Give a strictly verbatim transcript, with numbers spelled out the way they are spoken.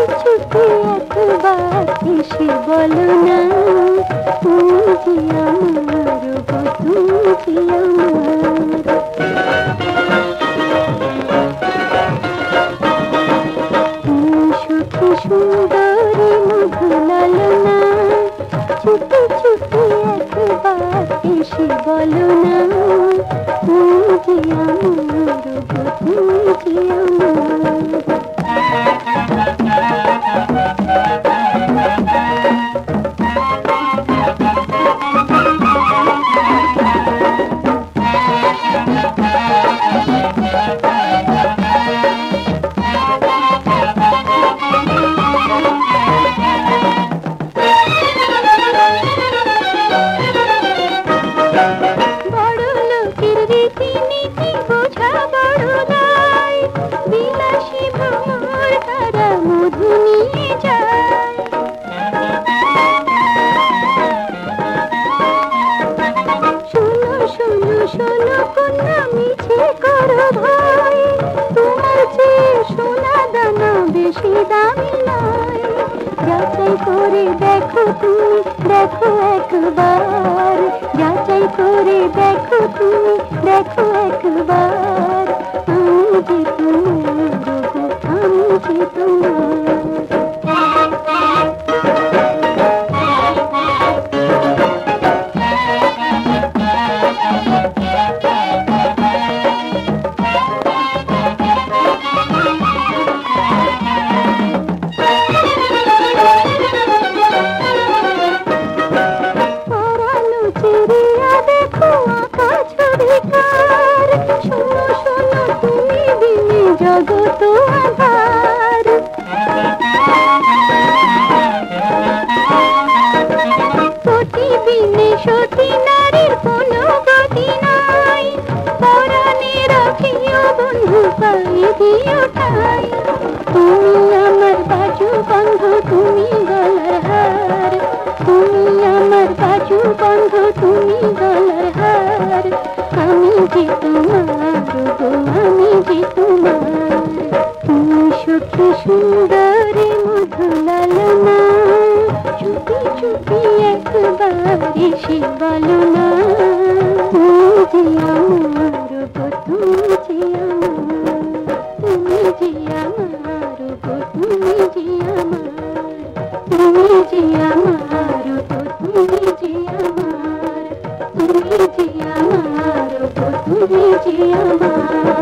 চুপি একবার এসে বলো না, তুমি যে আমার গো, তুমি যে আমার। সখী সুন্দরী মধু ললনা, চুপি চুপি একবার এসে বলো না, তুমি যে আমার গো, তুমি যে আমার। যাচাই করে দেখো তুমি, দেখো একবার, যাচাই করে দেখো তুমি, দেখো একবার, আমি যে তোমার গো, আমি যে তোমার। তুমি আমার বাজু বন্ধু, তুমি গলার হার, তুমি আমার বাজু বন্ধু, তুমি গলার হার, আমি যে তোমার গো, আমি যে তোমার। তুমি সখী সুন্দরী মধু ললনা, চুপি চুপি একবার এসে বলো না, তুমি যে আমার গো, তুমি যে আমার, তুমি যে আমার গো, তুমি যে আমার, তুমি যে আমার গো, তুমি যে আমার, তুমি যে আমার গো, তুমি যে আমার।